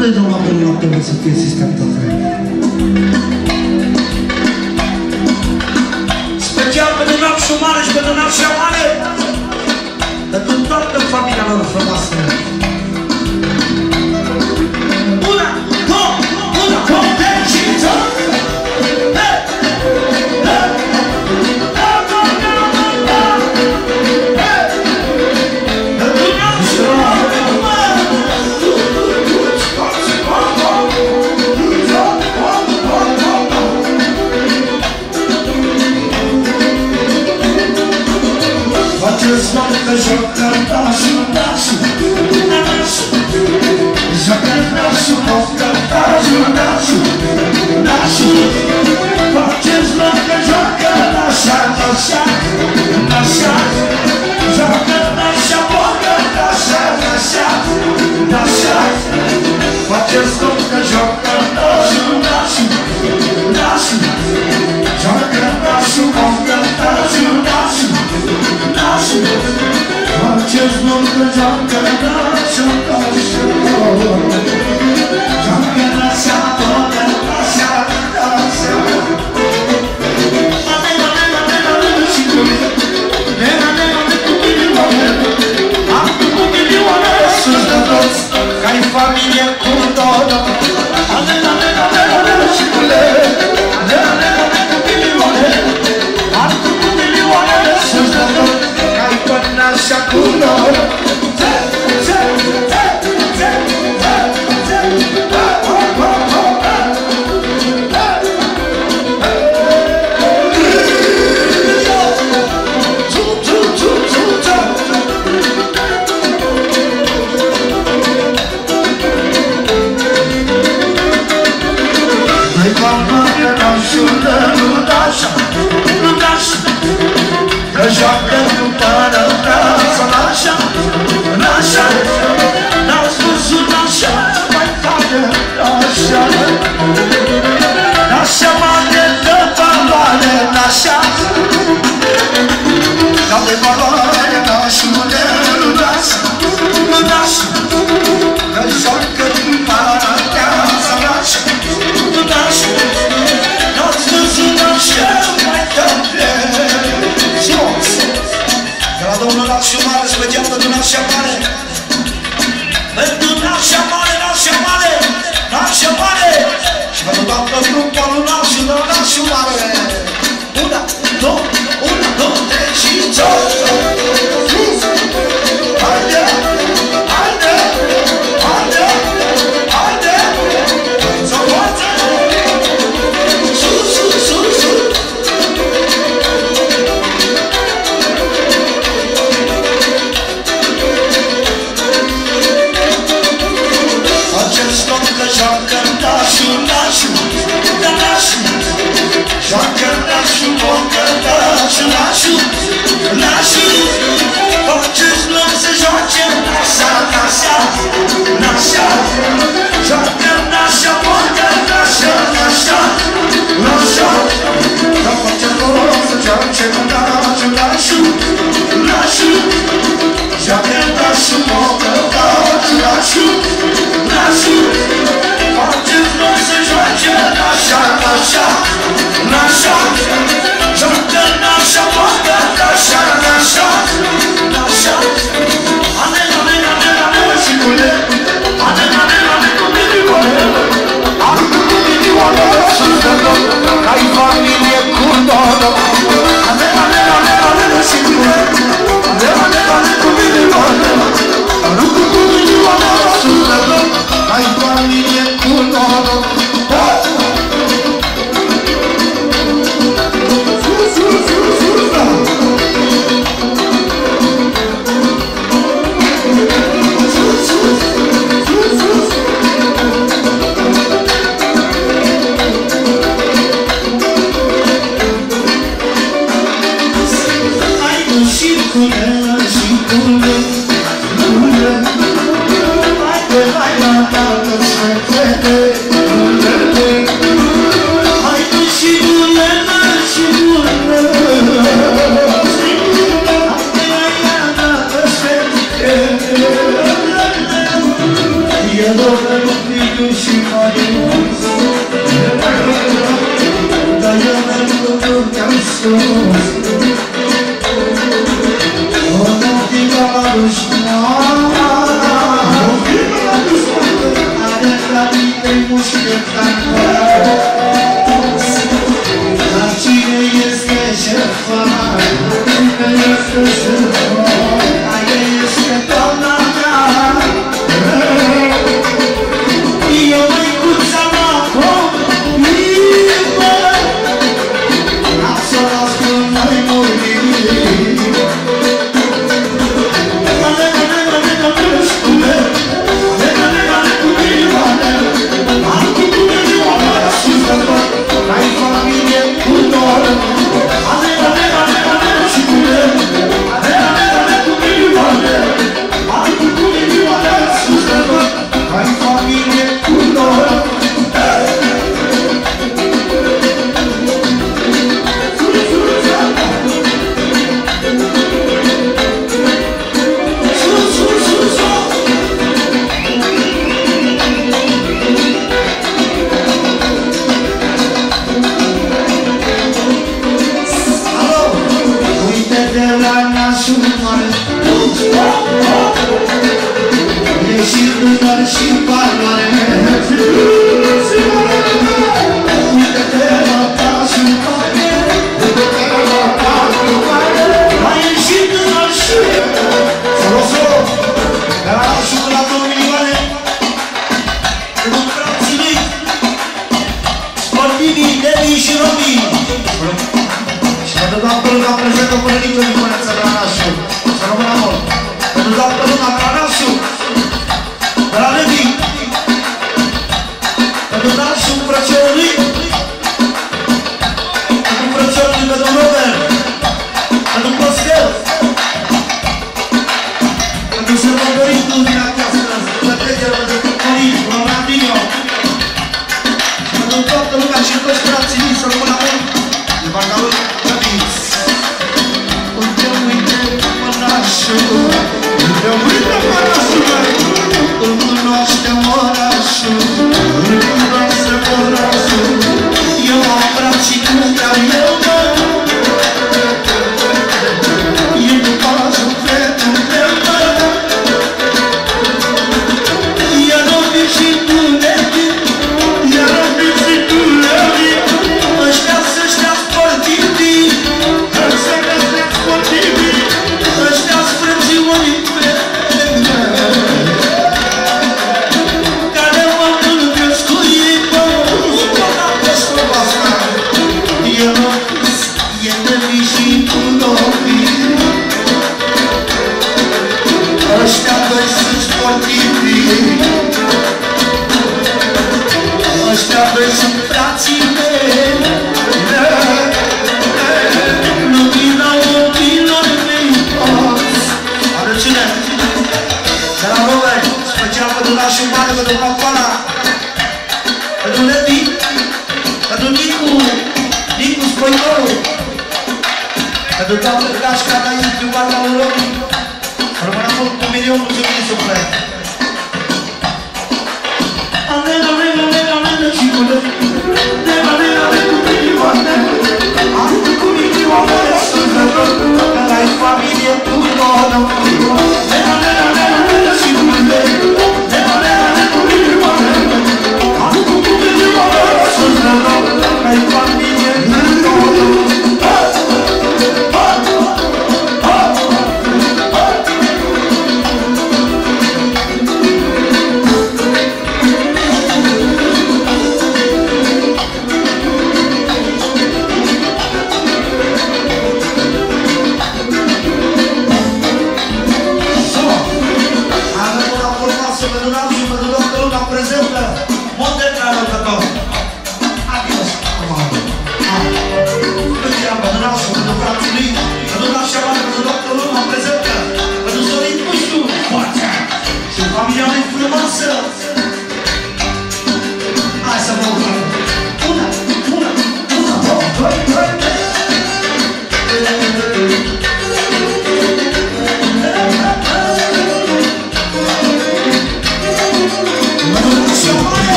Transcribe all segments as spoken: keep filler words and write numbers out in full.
dai da un appello a te se ti si scatta special pentru nașul mare și pentru nașa mare, pentru toată familia lor frumoasă. Una, două, una, două, trei și trei! Faceți noapte, joacă nașul, nașul, nașul. Joacă nașul, noapte, nașul, nașul, nașul. Faceți noapte, joacă nașa, nașa, nașa. Joacă nașa, bocă, nașa, nașa, nașa. Faceți noapte, joacă nașul, nașul, nașul. Joacă nașul, bocă, nașul, nașul. Faceți noapte, joacă nașa, nașa. Joacă nașa, bocă, nașa, nașa. Sus de toți, ca-i familie cu tot. Ale, ale, ale, ale, și cu le. Ale, ale, ale, cu milioane. Ale, cu milioane. Sus de tot, ca-i până așa cu lor. Țe, țe, țe, țe, țe, țe. Ha, ha, ha, ha. Țu, țu, țu, țu, țu. Ai mamă, nașul, nu nașa, nu nașa. Că joacă cu pără, nașa, nașa, nașa. N-ați văzut nașa, mai tare, nașa. Nașa mare de valoare, nașa. N-au de valoare, nașule, nu nașa, nu nașa. Că joacă cu pără, nașa, nașa. N-ați văzut așa mai tare. De la domnul nașa mare, special pentru nașa mare. Pentru nașa mare, nașa mare, nașa mare. Și pentru toată grupul lui nașa, de la nașa mare. Una, două, una, două, trei și trei. Haide, haide, haide, haide. Să poate. Joacă nașul, nașul, nașul. Joacă nașul, bocă, nașul, nașul, nașul. Faceți loc să joace nașa, nașa, nașa. Joacă nașa, bocă, nașa, nașa, nașa. Dar faceți loc să joace nașul, nașul, nașul. Joacă nașul, bocă, nașul, nașul, nașul. Faceți loc să joace nașa, nașa, nașa. Joacă nașa, bocă, nașa, nașa, nașa. Ale, ale, ale, ale, și cu le. Ale, ale, ale, cu milioane. Ale, cu milioane, sus de tot, ca-i familie cu tot. Ale, ale, ale, ale, și cu le. Ale, ale, ale, cu milioane. Ale, cu milioane, sus de tot, ca-i familie cu tot. Hai, hai, hai, hai, hai, hai, hai, hai, hai, hai, hai, fiu și marius dar eu merg cu muntea-n sus o noaptică la dușman o firmă la dușman are la mine mușchetan dar cine este șefa? Cine este șefa? Aia este doamna mea eu măicuța mea comită am să o las cu noi murit alega, alega, alega, alega și cu mea alega, alega, alega cu mine am cu tine ziua și să fac ai familie cu doar alega, alega, alega, alega și cu mea alega, alega, alega cu mine am cu tine ziua și să fac ai familie cu doar și valoare uite-te la nașul mare uite-te la nașul mare a ieșit în nașul solo, solo de la nașul la două milioane pentru frații mei sportivii, Devi și Robi și pentru doamnă Luna prezentă până nicio diferență de la nașul să rămână mult pentru doamnă Luna de la nașul de la Levi pentru nașul frățiorului pentru frățiorului pentru Robert pentru Costel pentru sărbătoritul din această plătregere pentru Corin, Ronaldinho pentru toată lumea și toți frații mei să rămână mult de Bangalor Cădis uite, uite, mă nașul uite, uite, mă nașul îl cunoaștem orașul, îl cunoaștem orașul eu am brat și tu vreau eu mă e după sufletul meu mă iar obi și tu levi iar obi și tu levi ăștia să-știa sportivi ăștia sportivi ăștia-s frățiorii mei ăștia doi sunt sportivi ăștia doi sunt frații mei lumina ochilor mei are cine? de la Robert special pentru nașul mare, pentru Pacoala pentru Levi pentru Nicu Nicu Spoitorul pentru doamnă Gașca Dain iubata lui Robi rămână mult cu milion mulțumiri suflet Alega, alega, alega, alega și cu le Alega, alega, alega cu milioane Alega cu milioane Că la-i familie tu doar Alega, alega, alega, alega și cu le Alega, alega, alega cu milioane Alega cu milioane Că-i familie tu doar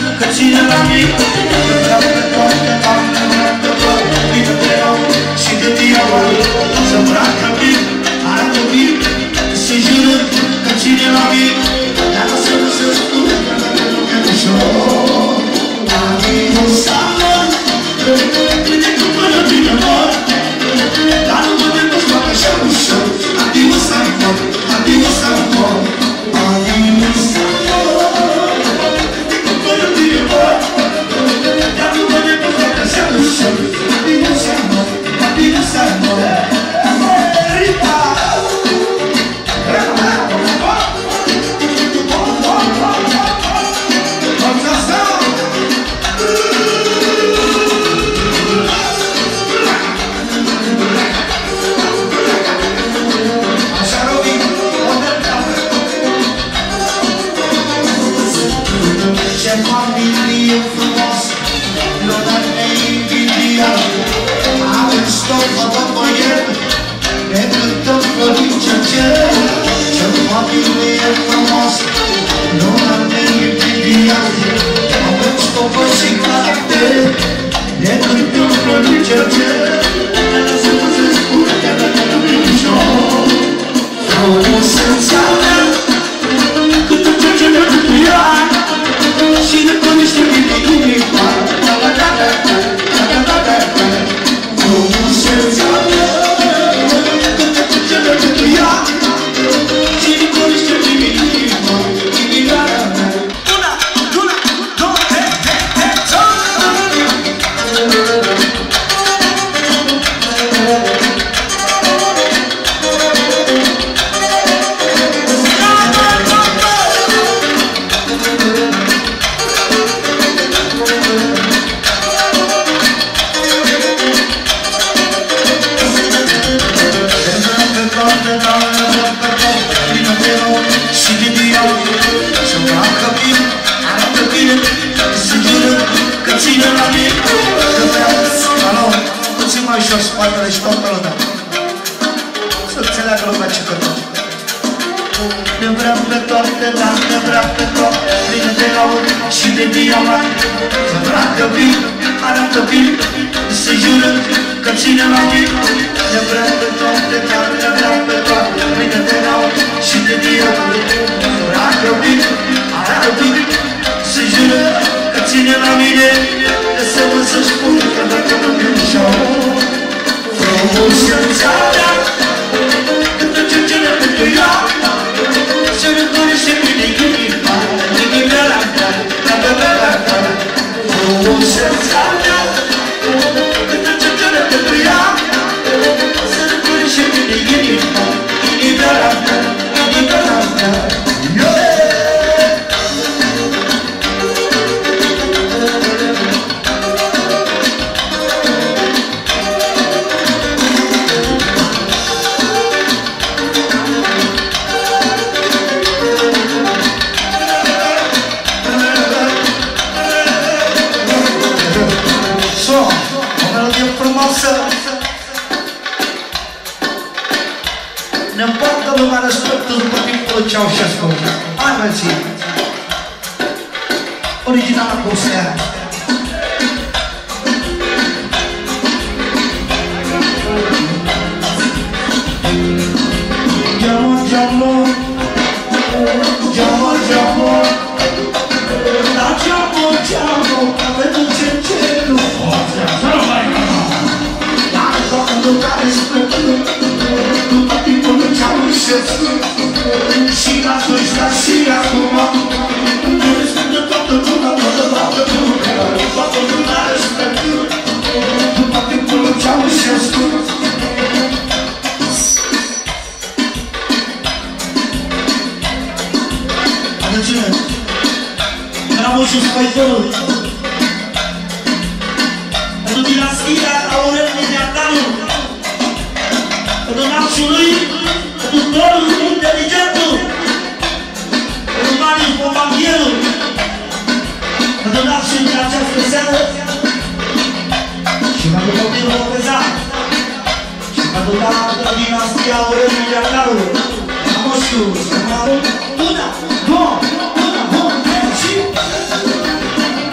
că ține la mine. Vreau pe toate doamnele de văd, bine de rău și de diavol. Să îmbracă bine, arată bine, se jură că ține la mine. Dar lasă-mă să spune că nu e ușor. Adios, amor, crede că până bine mor. Dar nu mă depoți fac așa ușor. Adios, amor, adios, amor, adios, amor. Crede că până bine mor. Dar nu mă depoți fac așa ușor. Adios, amor, adios, amor. Rita! Familie frumoasă, luna neinvidiată, avem stofă de băiet, ne cântăm florice cer. Ce familie frumoasă, luna neinvidiată, avem stofă și caracter, ne cântăm florice cer. Lasă-mă să spun că nu e ușor. Frumusețea mea, cât încerce de câtuia, și ne cunoaște bine inima. Frumusețea mea, cât ce de cât ea, și ne cunoaște bine inima. Inima mea. Una, una, două, trei, trei, trei, spatele și toată lumea să înțeleagă lumea ce cântăm. Ne vreau pe toate, dar ne vreau pe toate, pline de aur și de diamant. Să îmbracă bine, arată bine, se jură că ține la mine. Ne vreau pe toate, dar ne vreau pe toate, pline de aur și de diamant. Să îmbracă bine, arată bine, se jură că ține la mine. Lasă-mă să spun că dacă nu e ușor. Frumusețea mea, cât încerce de cât ea, se recunoaște bine inima, inima la mea, la mea, la mea. Frumusețea mea, cât încerce de cât ea, se recunoaște bine inima, inima la mea, inima la mea. Ne împartă lumea respectul după timpul Ceaușescu. Hai, mălții! Originala Pustea. Geamă, geamă, geamă, geamă, da geamă, geamă, ca pentru ce ce nu poate. Dar toată care respectul după timpul Ceaușescu și la Sușca și acum ne respectă toată lumea, toată toată lumea, toată lumea respectă după timpul Ceaușescu. Atențiune! Ramușul Spăitorul pentru dinastia Aurel Miliandaru, pentru nașului, pentru dorul inteligentul, pentru Marius Bombardierul, pentru nașul din această seară și pentru copilul Lopezan și pentru toată dinastia Aurel Miliandaru. Ramușul, una, două, una, două, trei și...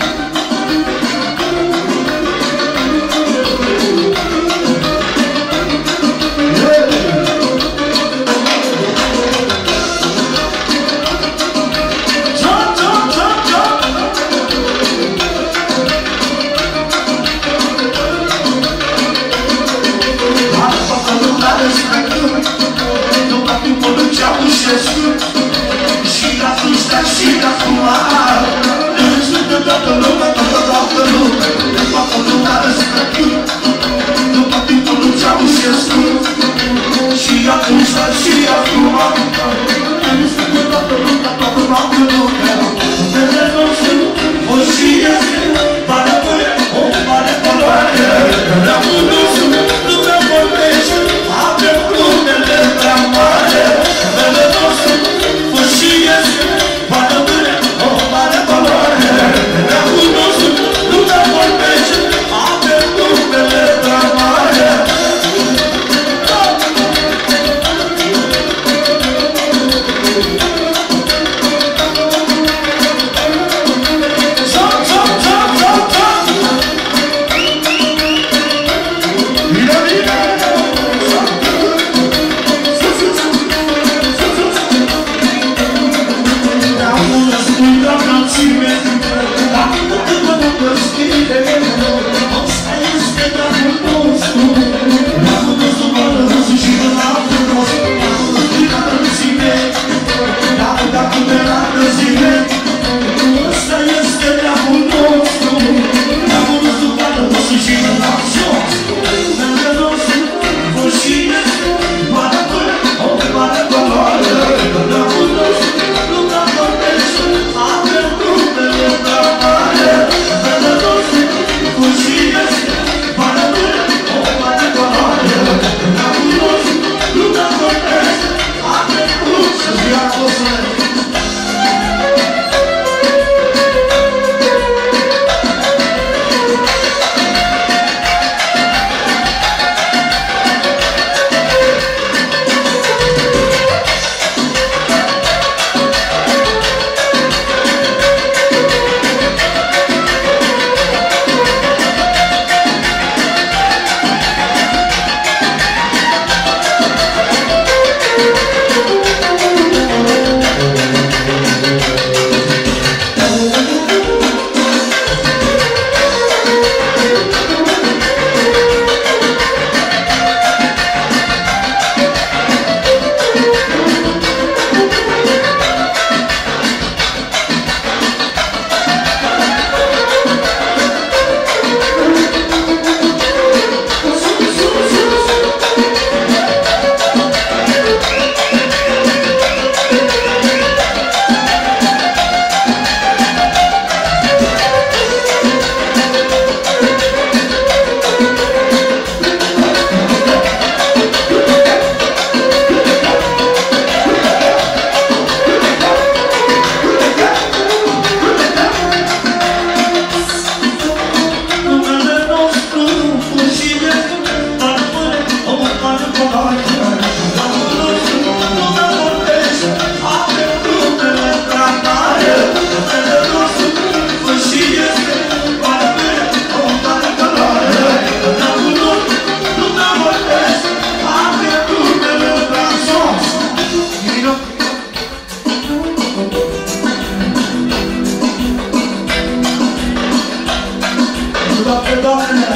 toate, Doamne!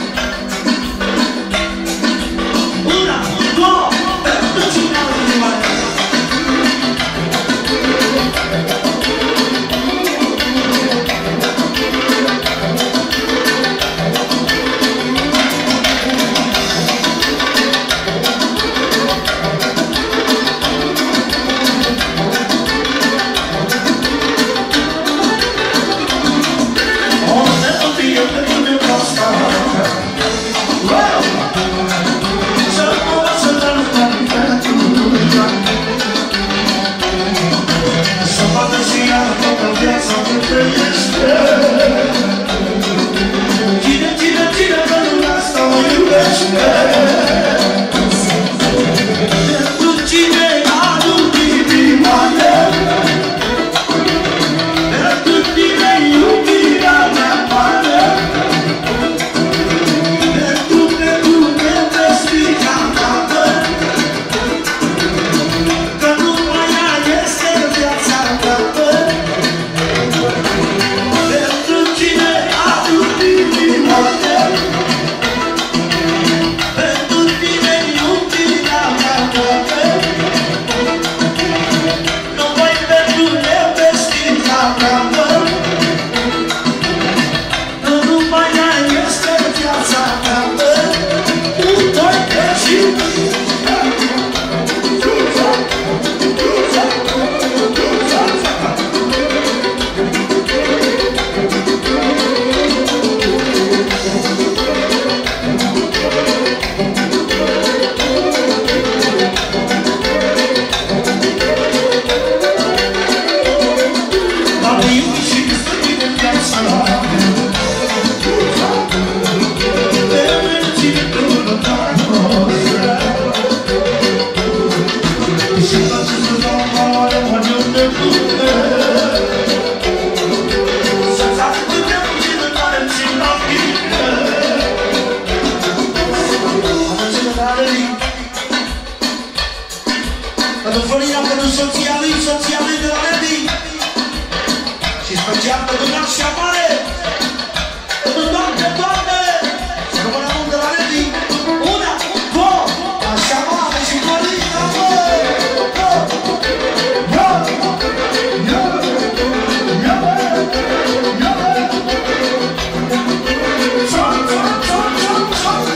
Una, două, pentru cine au inima mea! Cine, cine, cine că lumea asta mă iubește? Pentru cine adun inima mea? Pentru tine iubirea mea mare? Pentru pentru nevestica mea, că numai ea este viața mea. Pentru cine adun inima mea? Pentru tine iubirea mea mare? Numai pentru nevestica mea, că numai ea este viața mea. Tu doi greșit. Doamne, iubi și să tine în viața mea. Menține tu dragostea. Și toate să dau mare, mă iubde tine. Să-ți ascultăm cine care țin la mine. Am cine tare lui. Pentru Florina, pentru soția lui, soția lui de la Levi. Și special pentru Nașia Mare. Pentru toate, toate. Și rămâne mult de la Levi. Una, două, Nașia Mare și Florina, bă! Ia! Ia! Ia! Ia! Ța, ța, ța, ța, ța.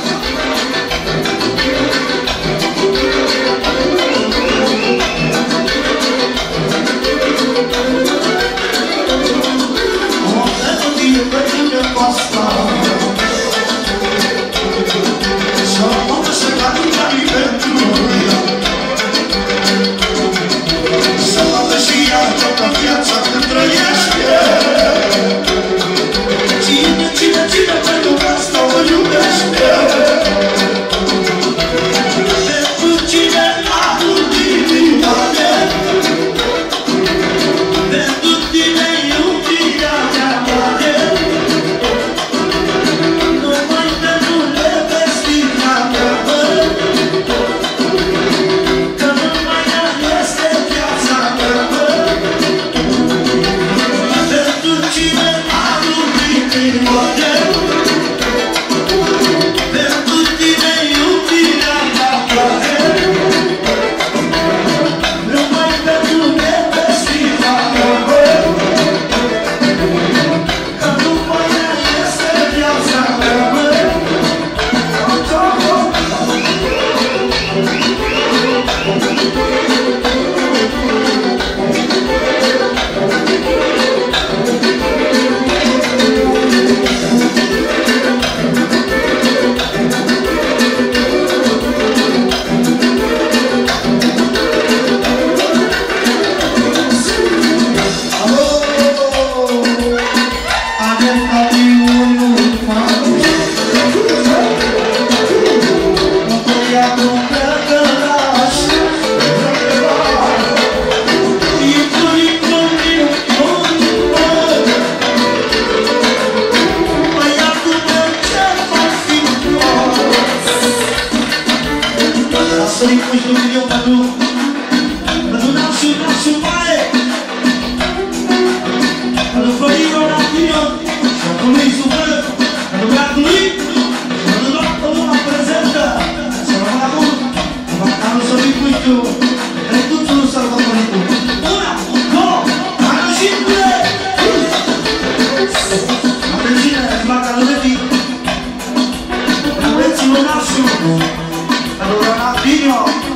nașu, pentru Ronaldinho.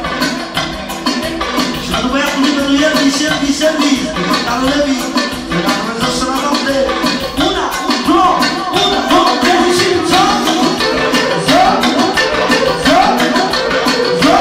Și pentru băiatul lui, pentru Ierbi, Serbi, Serbi, pentru Levi, de la Dumnezeu să la noapte. Una, două, una, două, trei și zău! Zău! Zău! Zău!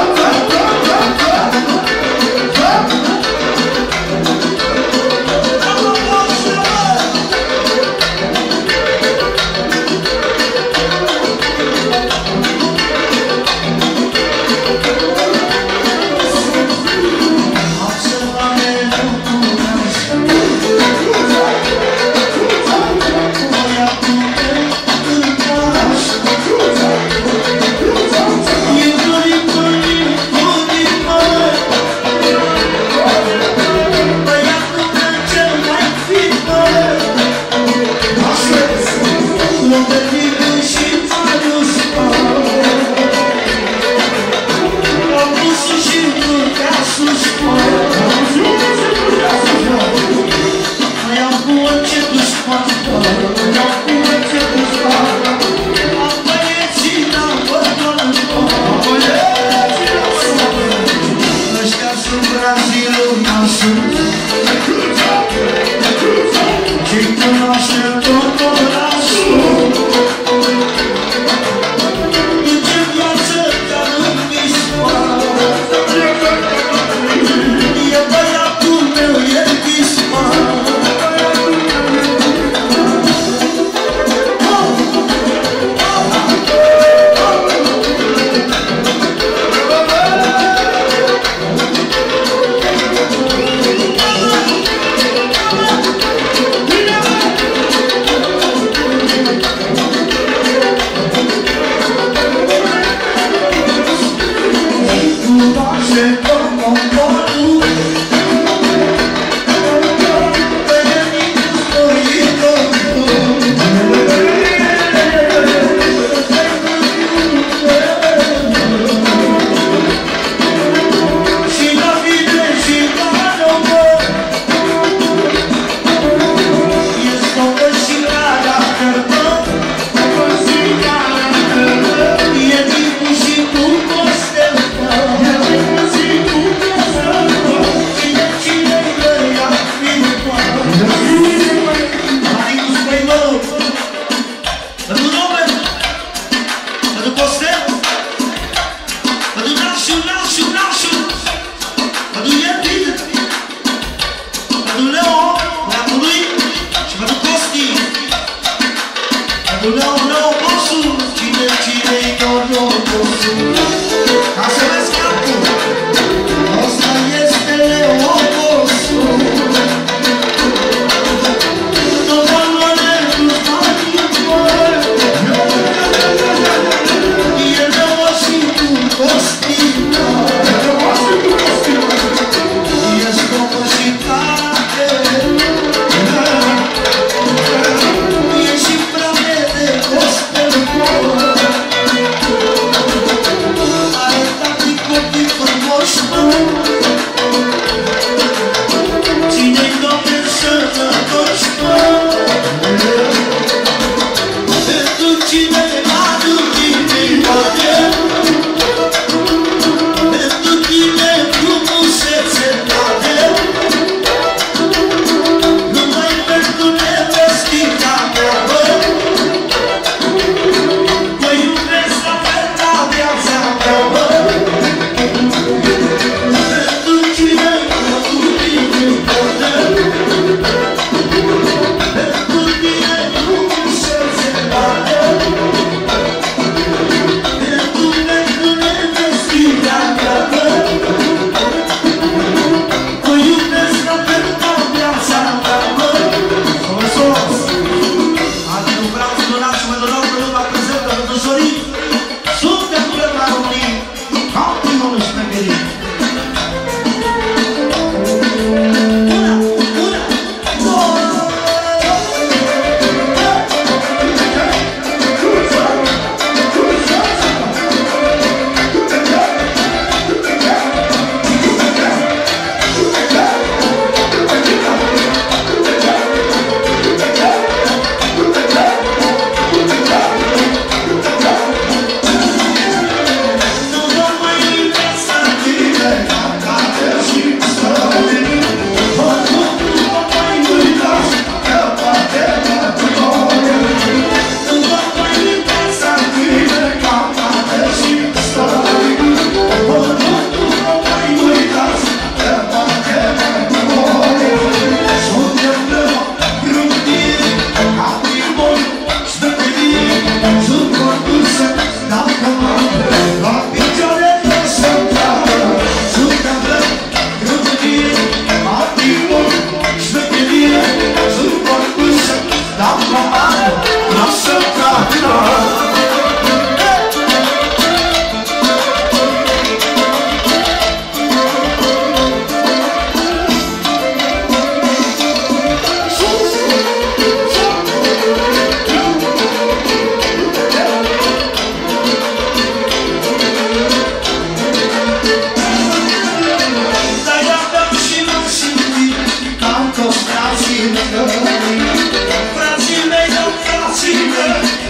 Oh,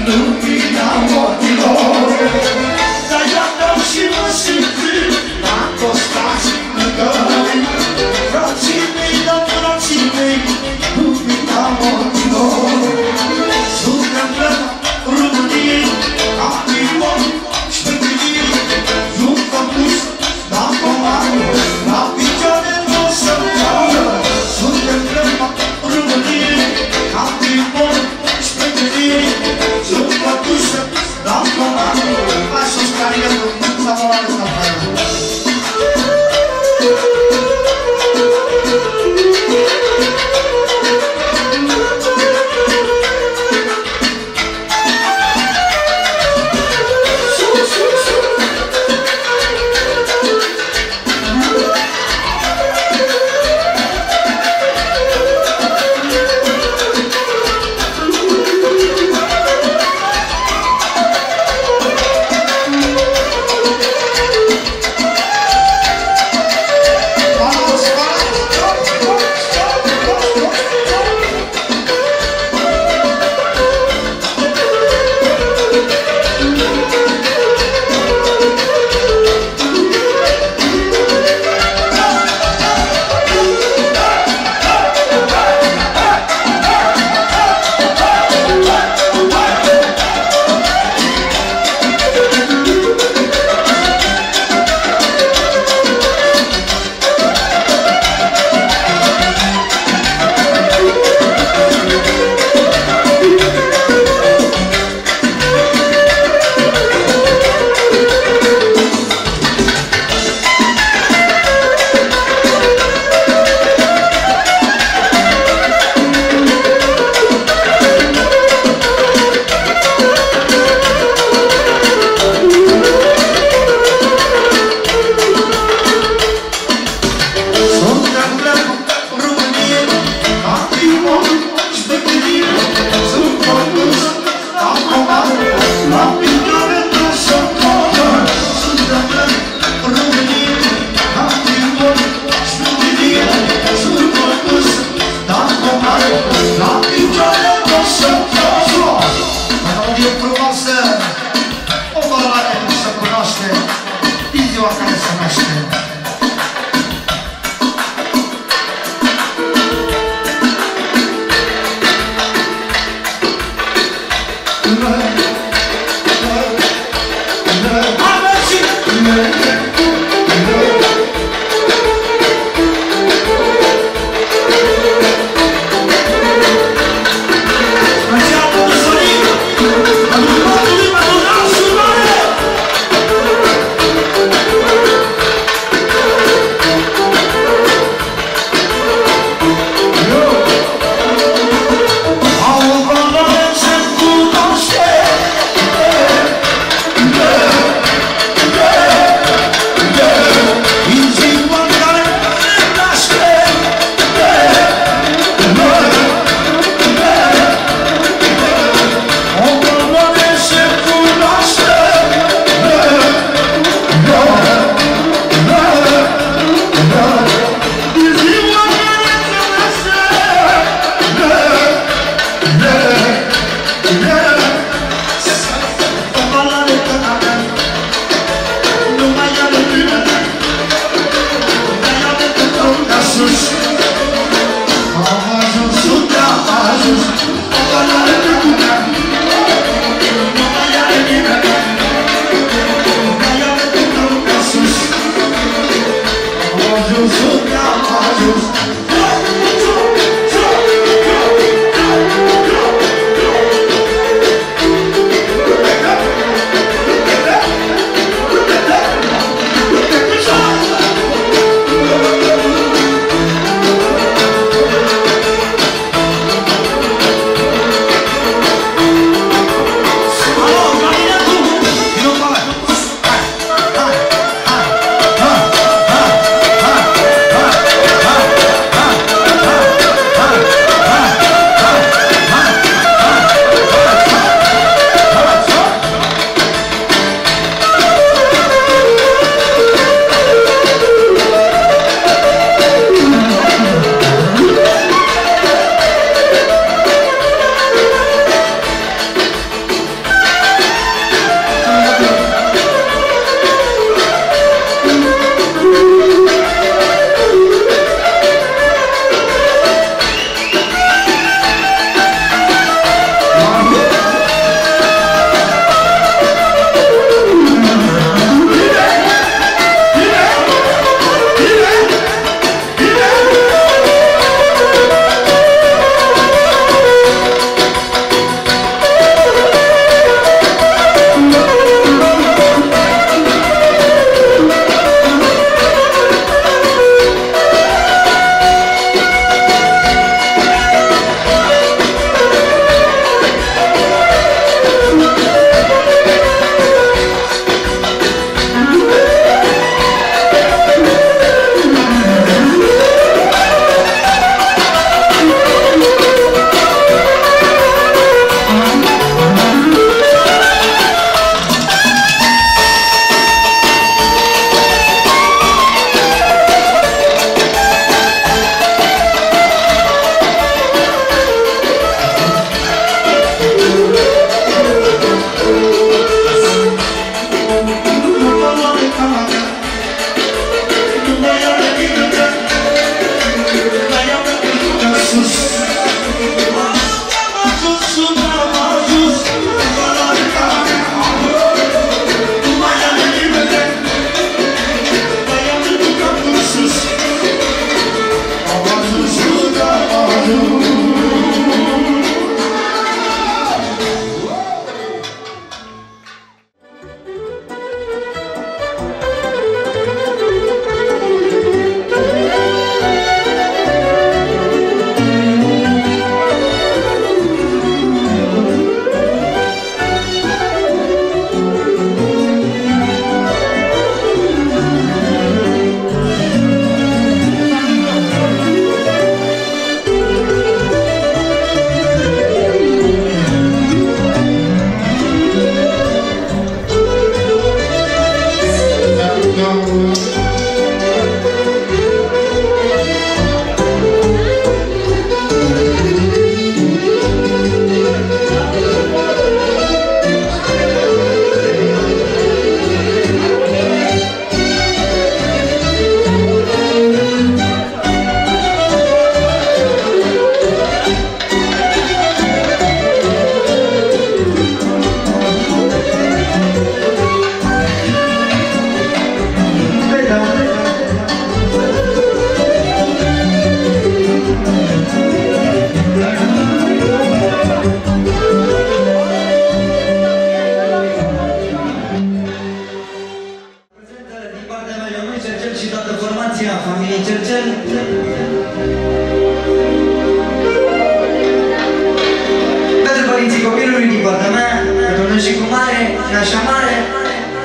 lumina ochilor. Dar eu dau și mă simt n-am costat și lângă. Frații mei, dar frații mei, lumina ochilor. Suntem plăt României, ca timon și pe gândiri. Nu-mi făcut, n-am comandă, la picioare nu o să-mi ceară. Suntem plăt României, ca timon și pe gândiri. Nu-mi făcut,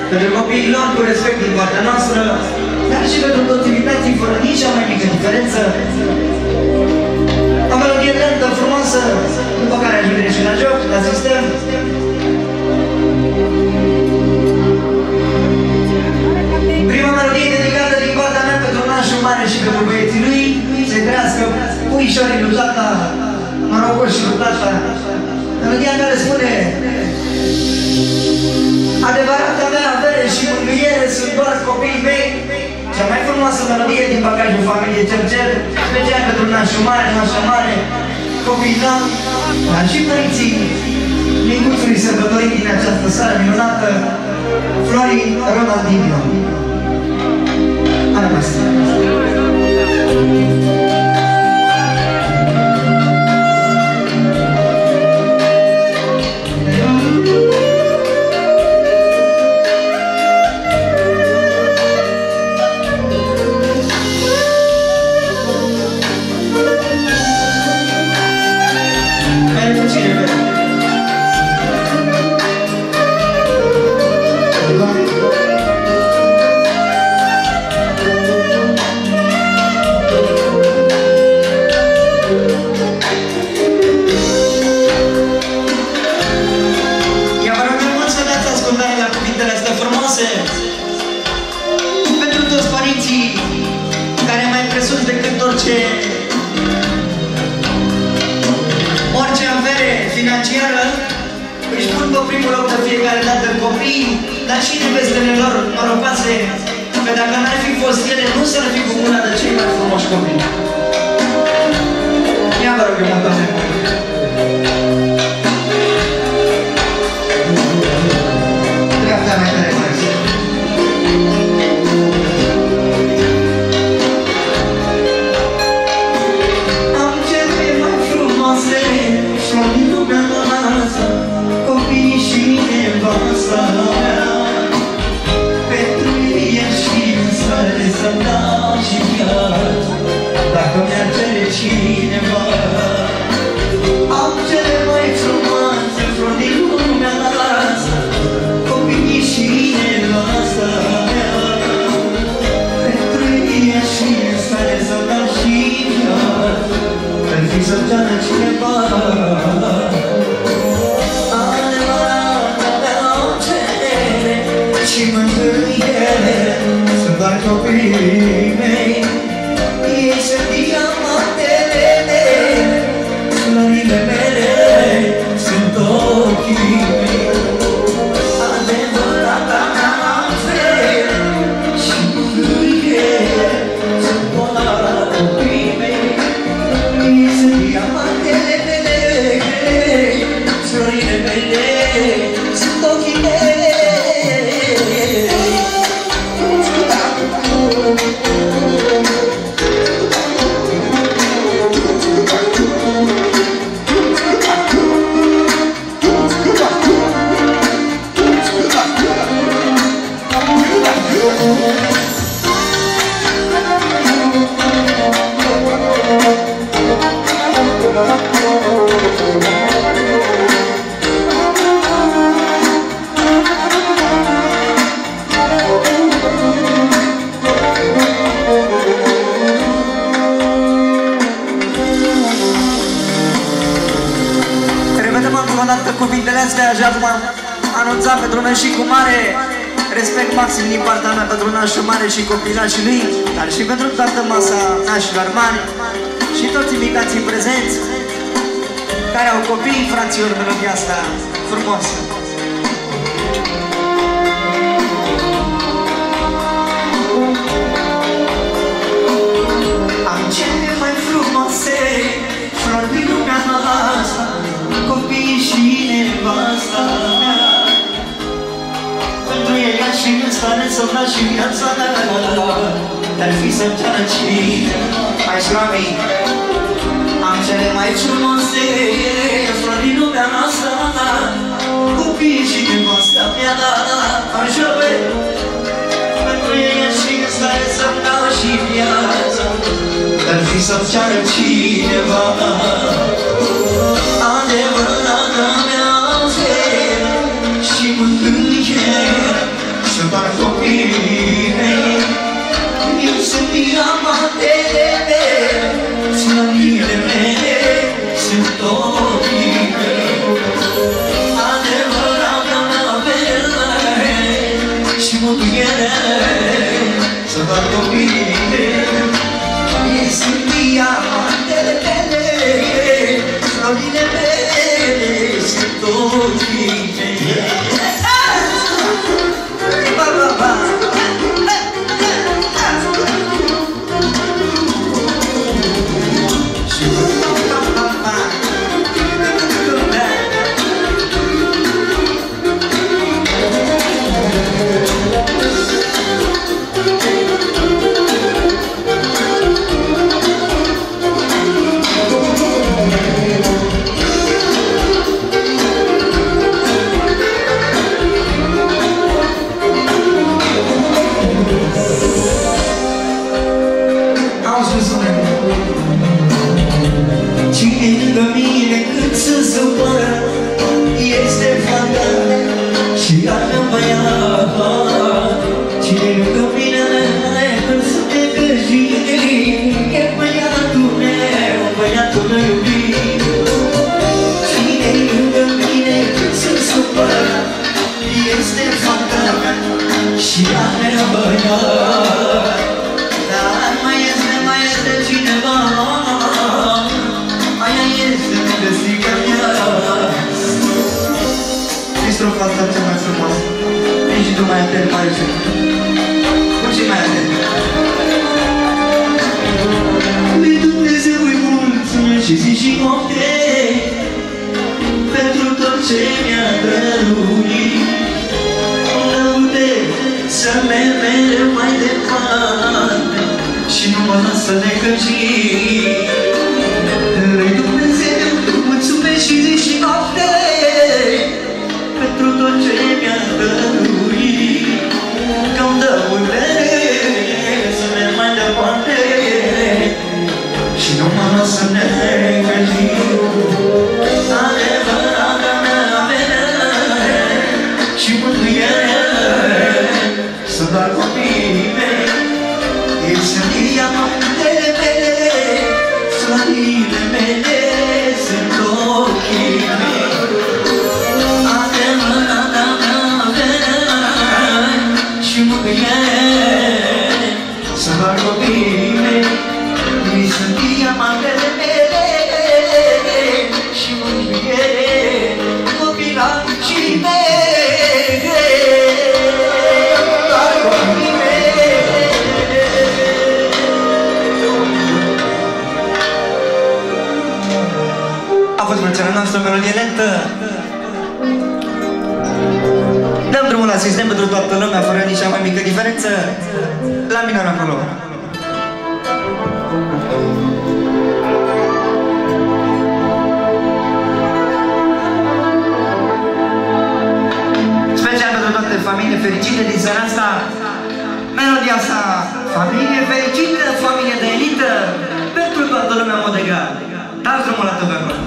pentru copiii lor cu respect din partea noastră, dar și pentru toți invitații fără nici cea mai mică diferență. O melodie lentă, frumoasă, după care aș veni și la joc, la sistem. Prima melodie dedicată din partea mea pentru nașul mare și pentru băieții lui, să-i trăiască puișorii lui tata, norocoși și lui tata. Melodia care spune: adevărata mea avere și mângâiere sunt doar copiii mei. Cea mai frumoasă melodie din bagajul familiei Cercel, special pentru nașul mare, nașa mare, copiii noștri, dar și părinții micuțului sărbătorii din această seară minunată, Florin Ronaldinho. Arămăsă! Pentru toți părinții care mai presus decât orice orice avere financiară își pun pe primul loc de fiecare dată copii, dar și nevestele lor norocoase, că dacă n-ar fi fost ele, nu s-ar fi cu una de cei mai frumoși copii. Ia vă rog eu mult de mult. Dreapta mai tare. Pentru ea și însare să-mi dau și viață, dacă mi-ar cere cineva. Am cele mai frumoase flori din lumea asta, copiii și nevasta mea. Pentru ea și însare să-mi dau și viață, ar fi să-mi ceară cineva. Și mângâiere sunt doar copiii mei. Ei sunt diamantele mele, florile mele sunt ochii mei. Adevărata mea avere și mângâiere sunt doar copiii mei. Ei sunt diamantele mele, florile mele sunt ochii mei. Cuvintele astea, așa cum am anunțat pentru noi și cu mare respect maxim din partea mea pentru nașul mare și copilașii lui, dar și pentru toată masa nașilor mari și toți invitații prezenți care au copii, fraților, melodia asta frumoasă. Am cele mai frumoase flori din lumea asta, copiii și nevasta mea. Pentru ei aș fi în stare să-mi las și viața mea, dar fi să-mi ceară cine. Hai și la mine. Am cele mai frumoase flori din lumea noastră, copiii și nevasta mea. Așa băi, pentru ei aș fi în stare să-mi dau și viața, dar fi să-mi ceară cineva. Adevărata mea avere și mângâiere sunt băiat, cine lângă mine când sunt necăjit, e băiatul meu, băiatul meu iubit. Cine lângă mine când sunt supărat, este fata mea și a mea băiat. Dar mai este, mai este cineva, aia este nevestica mea. Și strofa asta cea mai frumoasă. Vii și tu mai atent, Marice. Puțin mai atent. Lui Dumnezeu îi mulțumesc și zi și noapte pentru tot ce mi-a dăruit. Lăude să merg mereu mai departe și nu mă lasă necăjit. Lui Dumnezeu îi mulțumesc și zi și noapte pentru tot ce mi-a dăruit. Că-mi dă putere să merg mai departe și nu mă lasă necăjit. Adevărata mea avere și mângâiere să doar copiii mei. Ei sunt diamantele mele, slările mele sunt ochii mei. Adevărata mea avere și mângâiere să doar copiii mei. Ei sunt diamantele mele și mângâiere copilașii mei. Doar copiii mei. A fost plăcerea noastră, o melodie lentă. Dăm drumul la sistem pentru toată lumea, fără nici cea mai mică diferență. La minor acolo. Special pentru toate familie fericite din seara asta. Melodia asta, familie fericită, familie de elită, pentru toată lumea în mod egal. Dați drumul la tot pe acolo.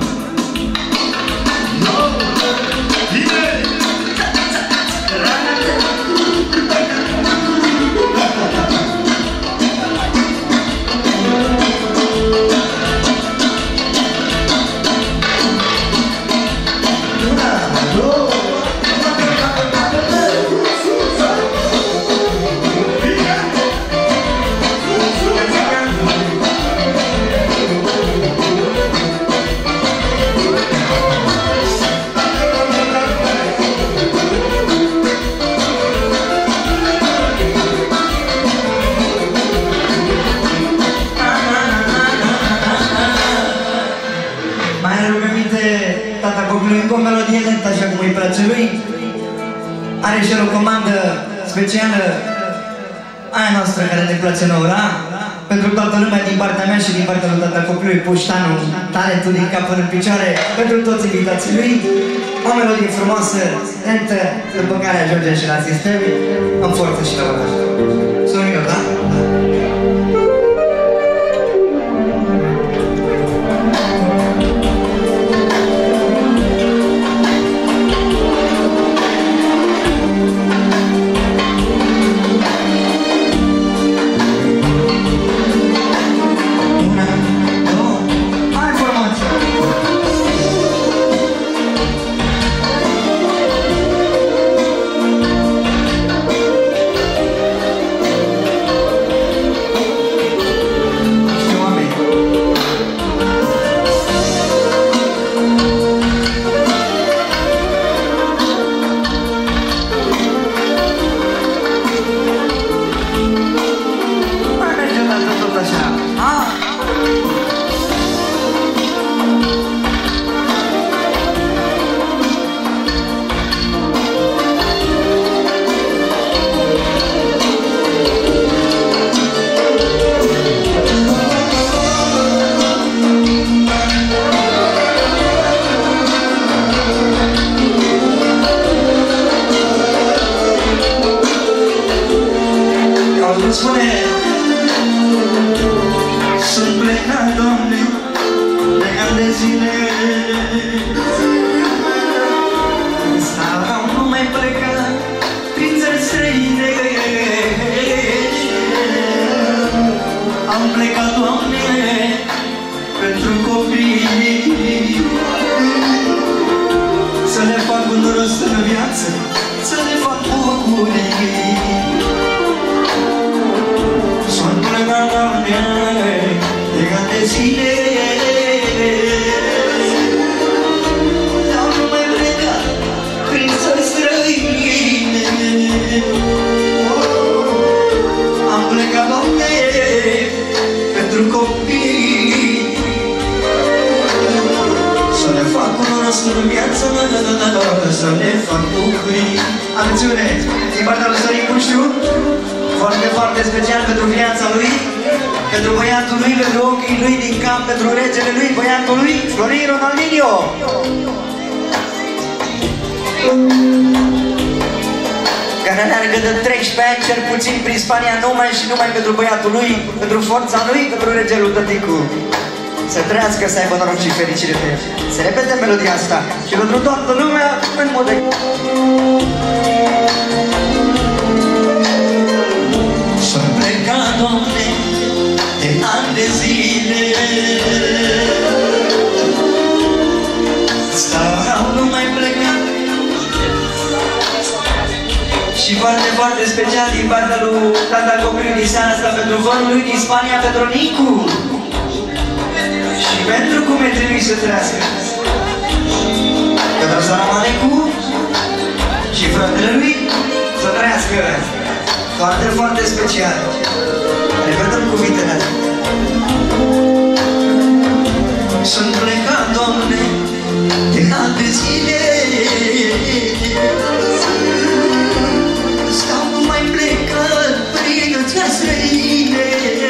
Cu o melodie lentă așa cum îi place lui. Are și el o comandă specială, aia noastră care ne place nouă, da? Pentru toată lumea din partea mea și din partea lui tata copilului Puștanu, talentul din cap până în picioare, pentru toți invitații lui. O melodie frumoasă, lentă, după care ajungem și la sistem, în forță și la vădări. Sunt un minut, da? un rost în viață, să ne fac bucurii. Sunt plecat, Doamne, de ani de zile, dar nu mai pleca prin țări străine. Am plecat, Doamne, pentru copii, să ne fac un rost în viață, să ne fac bucurii. Atențiune! Din partea lui Sorin Puștiu, foarte, foarte special pentru viața lui, pentru băiatul lui, pentru ochii lui din cap, pentru regele lui, băiatul lui, Florin Ronaldinho! Care aleargă de treisprezece ani, cel puțin prin Spania, numai și numai pentru băiatul lui, pentru forța lui, pentru regelul tăticu. Să trăiască, să aibă noroc și fericire pe el. Se repete melodia asta și pentru toată lumea în mod de... S-a plecat, Doamne, de ani de zile, sau nu mai plecat. Și foarte, foarte special din partea lui tata copilului din seara asta, pentru vărul lui din Spania, pentru Nicu. Și pentru cum e trebuie să trăiască. Pentru Saramanecu și fratele lui să trăiască. Foarte, foarte special. Repetăm cuvintele astea. Sunt plecat, Doamne, de ani de zile, stau nu mai plecat prin țări străine.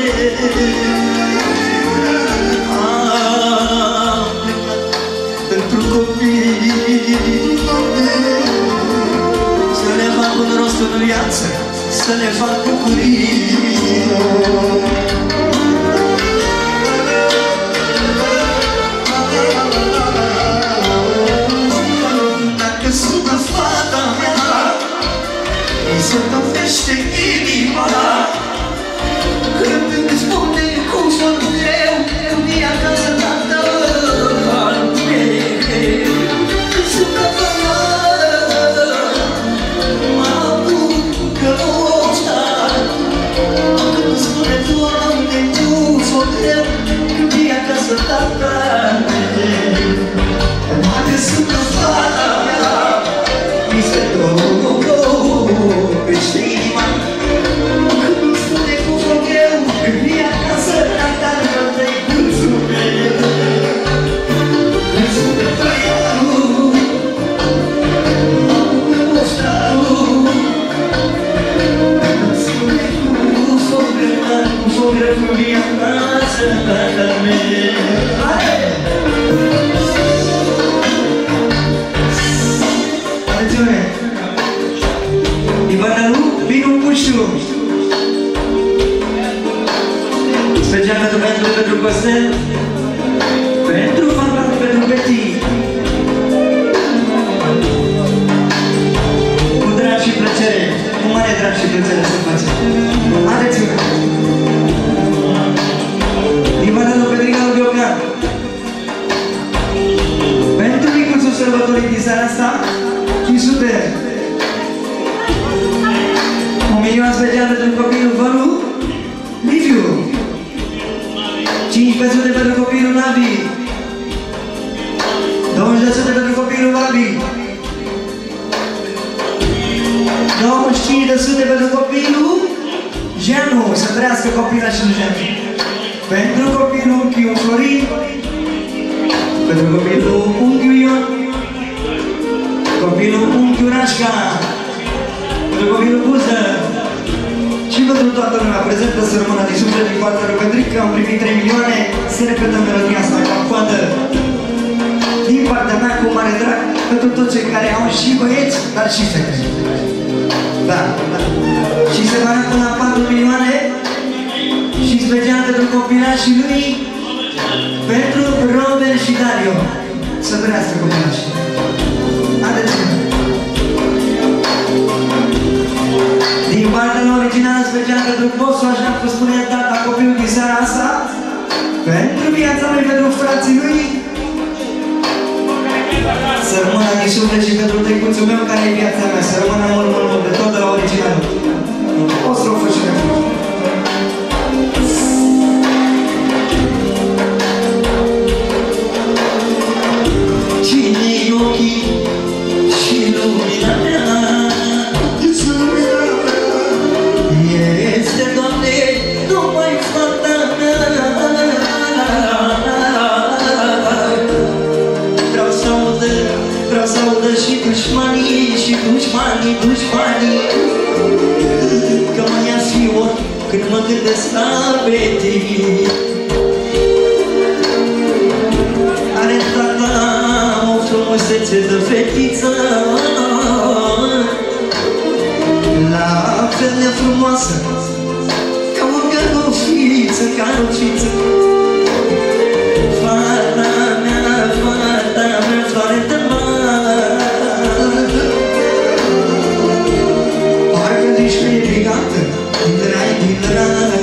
Am plecat pentru copii, să ne fac un rost în viață, să ne fac bucurii. Dacă sună fata mea, îi se topește inima, când îmi spune cum sunt greu, când e acasă tată. Sună fata mea, că nu stai, când îmi spune Doamne, cum sunt greu, când e acasă tată. Dacă sună fata mea, îi se topește inima, când îmi spune cum sunt greu, când e acasă tată. Te-i mulțumesc, îi spune băiatul, nu stau, îmi spune cum sunt greu, cum sunt greu, când e acasă tată mea. Atențiune! Din partea lui Binu Puștiu, special pentru băiatul, pentru Costel, pentru fata, pentru Betty, cu drag și plăcere, cu mare drag și plăcere să facem. Atențiune! Din partea lui Petrica lui Biocan, pentru micuțul sărbătorii din seara asta, cinci sute. Un milion special pentru copilul Vălu Liviu. cinci sute pentru copilul Navi. douăzeci de sute pentru copilul Babi. douăzeci și cinci de sute pentru copilul Jeanu. Să trăiască copilașul Jeanu. Pentru copilul unchiul Florin. Pentru copilul unchiul Ion. Copilul unchiul Rașca. Pentru copilul Buză. Și pentru toată lumea prezentă, să rămână din suflet din partea lui Petrica. Am primit trei milioane. Să repetăm melodia asta ca coadă. Din partea mea, cu mare drag, pentru toți cei care au și băieți, dar și fete. Da, da. Și se va da până la patru milioane. Și special pentru copilașii lui, pentru Robert și Dario. Să trăiască copilașii. Atenție! Din partea lui originală special pentru Bosu, așa cum spunea tata copilul din seara asta, pentru viața lui, pentru frații lui, să rămână din suflet și pentru Soțul meu care e viața mea, să rămână mult, mult, mult de tot de la originalul. O strofă și refren. Cine-i ochii și lumina mea? Este, Doamne, numai fata mea. Vreau să audă, vreau să audă și dușmanii, și dușmanii, dușmanii, că mă ia fior când mă gândesc la Betty. Are tata o frumusețe de fetiță, la fel de frumoasă ca o gărufiță, ca o fiță. Fata mea, fata mea, floare de mare, parcă nici nu e brigată, din rai, din rai.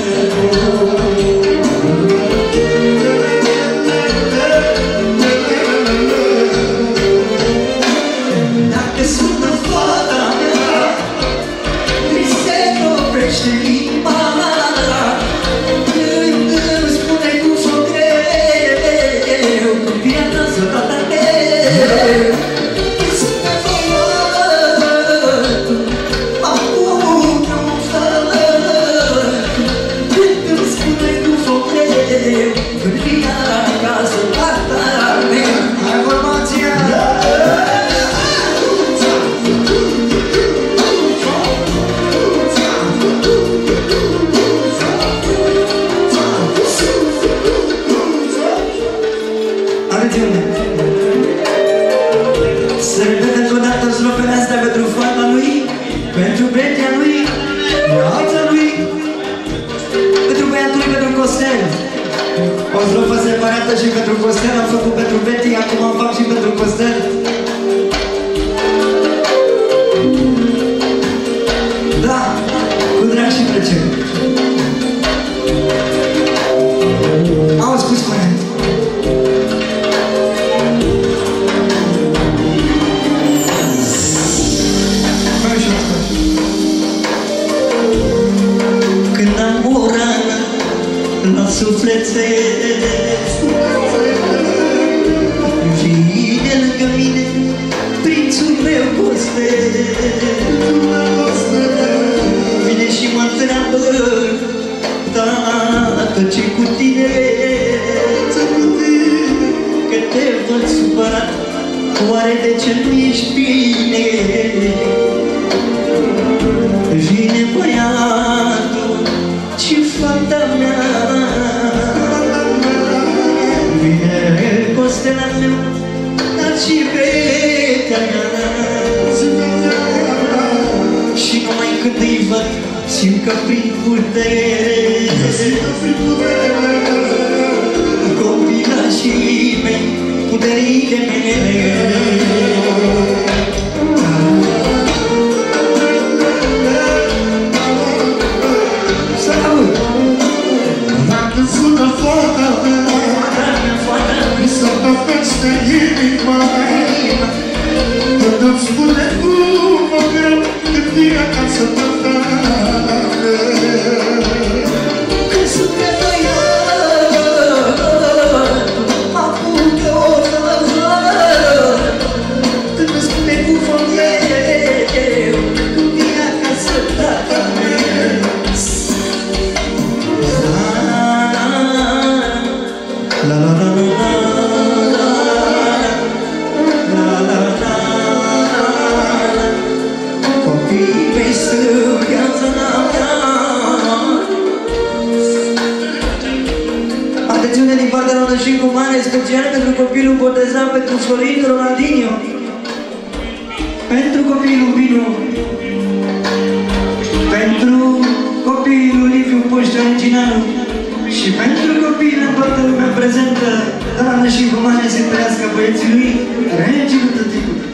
Dacă sună fata mea, mi se oprește inima, îmi spune cum s-o greu, când viața tata meu. Sună voiot, acum nu-mi făt, îmi spune cum s-o greu, când viața tata meu. Hai, formația! Atențiune! Să repet încă o dată strofele astea pentru fata lui, pentru prietena lui, viața lui, pentru băiatul lui, pentru Costel. O strofă separată și pentru Costel, am făcut pentru Betty, acum am fac și pentru Costel. Da, cu drag și plăcere. Auzi cum spune. Când am o rană la sufletel, vine lângă mine prințul meu Costel. Vine și mă întreabă, tată, ce-i cu tine? Că te văd supărat, oare de ce nu ești bine? Vine băiatul și fata mea, vine Costela meu, dar și Betea mea. Și numai când îi văd, simt că prin putere copilașii mei, puterile mele. Dacă sună fata mea, mi se topește inima, când îmi spune cum mă greu când vine acasă tata mea. Când sunt pe băiat, acum că o să văd, când îmi spune cum mă greu când vine acasă tata mea. La la la la la la la la. Copiii mei sunt viața mea. Atențiune din partea la și cu mare special pentru copilul botezat, pentru Florin Ronaldinho, pentru copilul Binu, pentru copilul Liviu Puști originalul și pentru copiii toată lumea prezentă, doamne și cu mare să trăiască băieții lui, regii lui tăticul.